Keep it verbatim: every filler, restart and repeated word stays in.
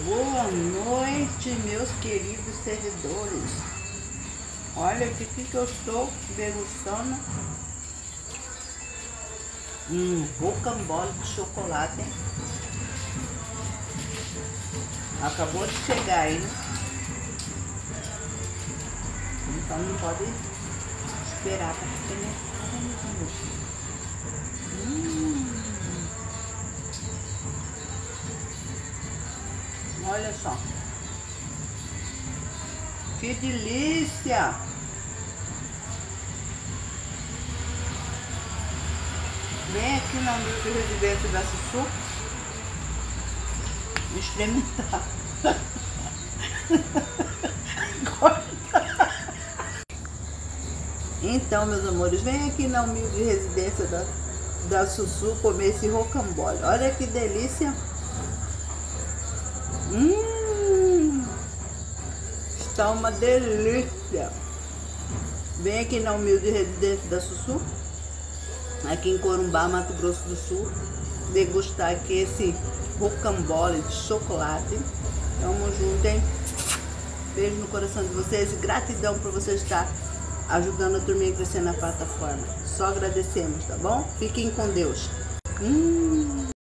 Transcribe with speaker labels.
Speaker 1: Boa noite, meus queridos servidores. Olha o que, que eu estou degustando. Um rocambole de chocolate, hein? Acabou de chegar, hein? Então não pode esperar para penetrar, meus amores. Hum. Olha só. Que delícia! Vem aqui na humilde residência da Sussu experimentar. Então, meus amores, vem aqui na humilde residência da, da Sussu comer esse rocambole. Olha que delícia! Hum, está uma delícia. Vem aqui na humilde residência da Sussu, aqui em Corumbá, Mato Grosso do Sul, degustar aqui esse rocambole de chocolate. Tamo junto, hein? Beijo no coração de vocês e gratidão por você estar ajudando a turminha a crescer na plataforma. Só agradecemos, tá bom? Fiquem com Deus. Hum.